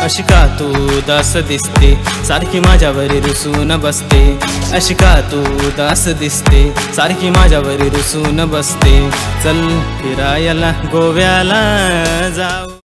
अशी का तू उदास दिसते, सारखी माझ्यावर रुसून बसते। अशी का तू उदास दिसते, सारखी माझ्यावर रुसून बसते। चल फिरायला गोव्याला जाऊ।